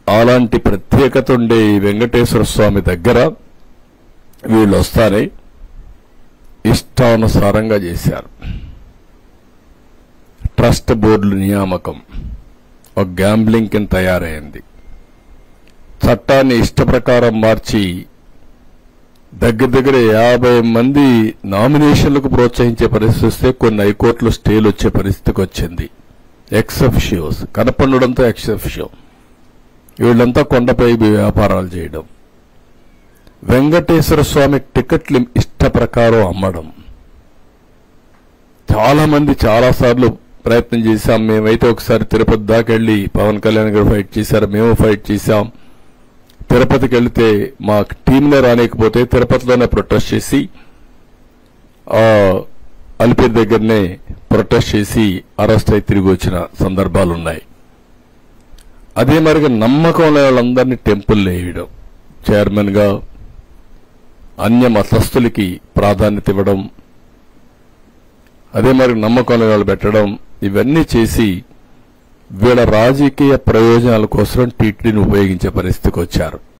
అలాంటి ప్రత్యేకత ఉండే ఈ వెంకటేశ్వర స్వామి దగ్గర వీళ్ళు వస్తారే ఇష్టానుసారంగా చేశారు. ట్రస్ట్ బోర్డుల నియామకం ఒక గ్యాంబ్లింగ్ కింద తయారైంది. చట్టాన్ని ఇష్ట ప్రకారం మార్చి దగ్గర 50 మంది నామినేషన్లకు ప్రోత్సహించే పరిస్థితి వస్తే కొన్ని హైకోర్టులో స్టేలు వచ్చే పరిస్థితికి వచ్చింది. ఎక్సెఫిషియోస్ కనపడడంతో ఎక్సెఫిషియో వీళ్ళంతా కొండపై వ్యాపారాలు చేయడం, వెంకటేశ్వర స్వామి టికెట్లు ఇష్ట ప్రకారం అమ్మడం. చాలా మంది చాలాసార్లు ప్రయత్నం చేశాం. మేమైతే ఒకసారి తిరుపతి దాకా వెళ్లి పవన్ కళ్యాణ్ గారు ఫైట్ చేశారు, మేము ఫైట్ చేశాం. తిరుపతికి వెళితే మా టీంలో రానికపోతే తిరుపతిలోనే ప్రొటెస్ట్ చేసి అలిపిరి దగ్గరనే ప్రొటెస్ట్ చేసి అరెస్ట్ అయి తిరిగి వచ్చిన సందర్భాలున్నాయి. అదే మరిగా నమ్మకం లేని వాళ్ళందరినీ టెంపుల్లో వేయడం, చైర్మన్ గా అన్య మతస్థులకి ప్రాధాన్యత ఇవ్వడం, అదే మరి నమ్మకం లేని వాళ్ళు పెట్టడం, ఇవన్నీ చేసి వీళ్ళ రాజకీయ ప్రయోజనాల కోసం టీటీడీని ఉపయోగించే పరిస్థితికి వచ్చారు.